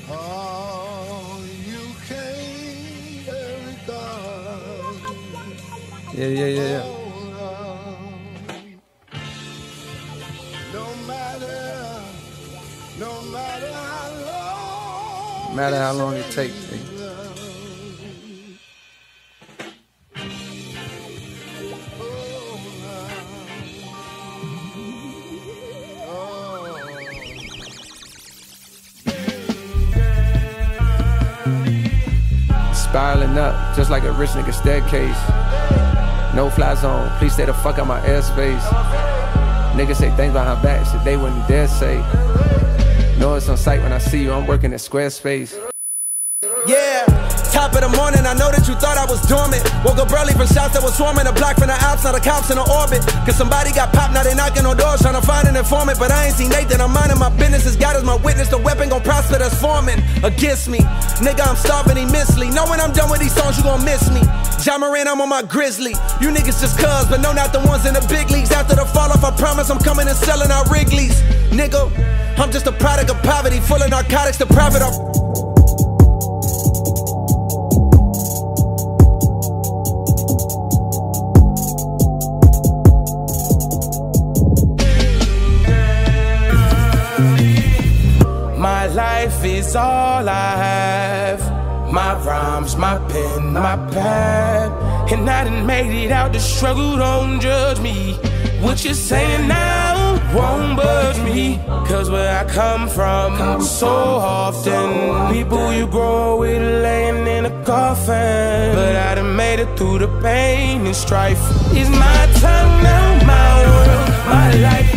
Oh, you can't carry God. Yeah. No matter how long. No matter how long it takes. Spiraling up, just like a rich nigga staircase. No fly zone, please stay the fuck out my airspace. Niggas say things behind back, shit they wouldn't dare say. Know it's on sight when I see you, I'm working at Squarespace. Yeah, top of the morning, I know that you thought I was dormant. Woke up early from shots that was swarming. A block from the ops, now the cops in the orbit. Cause somebody got popped, now they knocking on doors trying to find an informant. But I ain't seen Nathan, I'm minding my business. As God is my witness, the weapon gon' prosper that's forming against me. Nigga, I'm starving immensely. Know when I'm done with these songs, you gon' miss me. Ja Morant, I'm on my grizzly. You niggas just cuz, but no, not the ones in the big leagues. After the fall off, I promise I'm coming and selling out Wrigley's. Nigga, I'm just a product of poverty, full of narcotics to profit off. My life is all I have. My rhymes, my pen, my pad. And I done made it out the struggle, don't judge me. What you're saying now won't budge me. Cause where I come from, so often people you grow with laying in a coffin. But I done made it through the pain and strife. It's my time now, my world, my life.